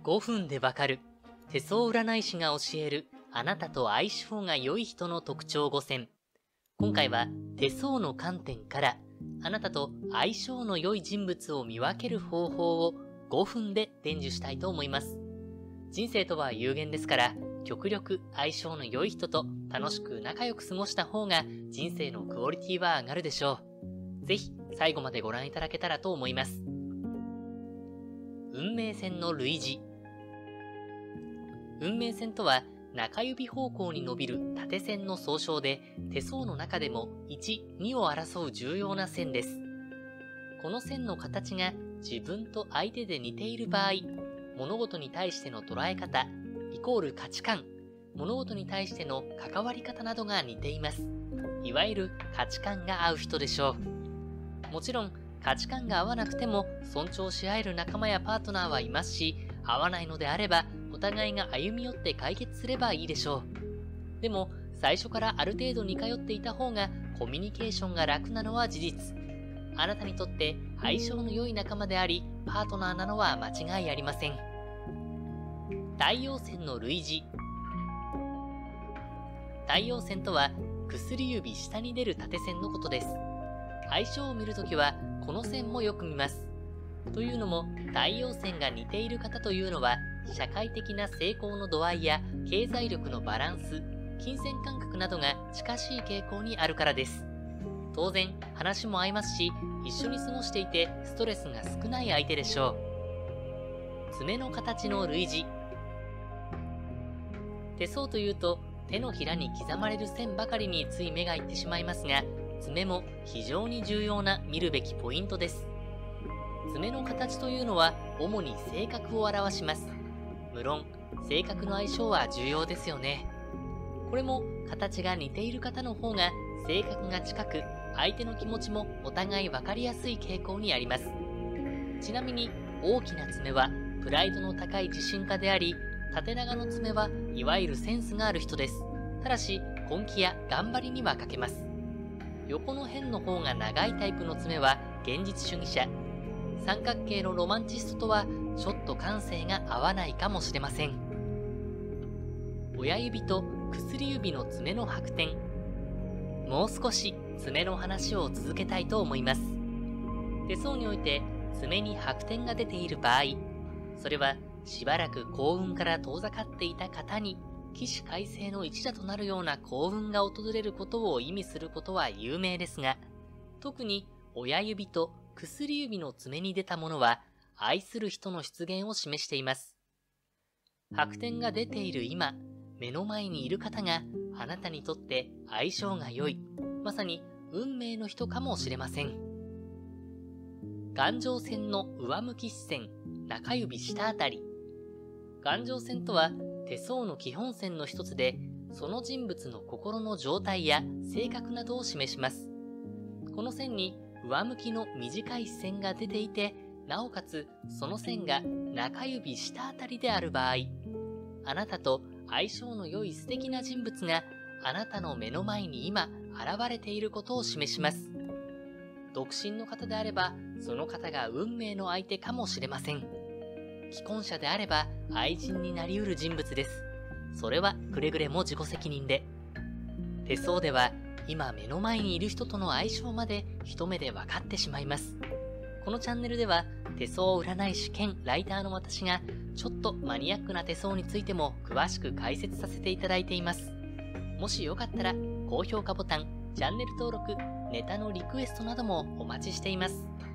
5分でわかる手相占い師が教えるあなたと相性が良い人の特徴5選。今回は手相の観点からあなたと相性の良い人物を見分ける方法を5分で伝授したいと思います。人生とは有限ですから、極力相性の良い人と楽しく仲良く過ごした方が人生のクオリティは上がるでしょう。ぜひ最後までご覧いただけたらと思います。運命線の類似。運命線とは中指方向に伸びる縦線の総称で、手相の中でも1、2を争う重要な線です。この線の形が自分と相手で似ている場合、物事に対しての捉え方、イコール価値観、物事に対しての関わり方などが似ています。いわゆる価値観が合う人でしょう。もちろん価値観が合わなくても尊重し合える仲間やパートナーはいますし、合わないのであればお互いが歩み寄って解決すればいいでしょう。でも最初からある程度似通っていた方がコミュニケーションが楽なのは事実。あなたにとって相性の良い仲間でありパートナーなのは間違いありません。太陽線の類似。太陽線とは薬指下に出る縦線のことです。相性を見るときはこの線もよく見ます。というのも太陽線が似ている方というのは社会的な成功の度合いや経済力のバランス、金銭感覚などが近しい傾向にあるからです。当然話も合いますし、一緒に過ごしていてストレスが少ない相手でしょう。爪の形の類似。手相というと手のひらに刻まれる線ばかりについ目がいってしまいますが、爪も非常に重要な見るべきポイントです。爪の形というのは主に性格を表します。無論性格の相性は重要ですよね。これも形が似ている方の方が性格が近く、相手の気持ちもお互い分かりやすい傾向にあります。ちなみに大きな爪はプライドの高い自信家であり、縦長の爪はいわゆるセンスがある人です。ただし根気や頑張りには欠けます。横の辺の方が長いタイプの爪は現実主義者。三角形のロマンチストとはちょっと感性が合わないかもしれません。親指と薬指の爪の白点。もう少し爪の話を続けたいと思います。手相において爪に白点が出ている場合、それはしばらく幸運から遠ざかっていた方に起死回生の一打となるような幸運が訪れることを意味することは有名ですが、特に親指と薬指の爪に出たものは愛する人の出現を示しています。白点が出ている今、目の前にいる方があなたにとって相性が良い、まさに運命の人かもしれません。眼状線の上向き視線、中指下あたり。眼状線とは手相の基本線の一つで、その人物の心の状態や性格などを示します。この線に上向きの短い視線が出ていて、なおかつその線が中指下あたりである場合、あなたと相性の良い素敵な人物があなたの目の前に今現れていることを示します。独身の方であればその方が運命の相手かもしれません。既婚者であれば愛人になり得る人物です。それはくれぐれも自己責任で。手相では今目の前にいる人との相性まで一目で分かってしまいます。このチャンネルでは手相占い師兼ライターの私がちょっとマニアックな手相についても詳しく解説させていただいています。もしよかったら高評価ボタン、チャンネル登録、ネタのリクエストなどもお待ちしています。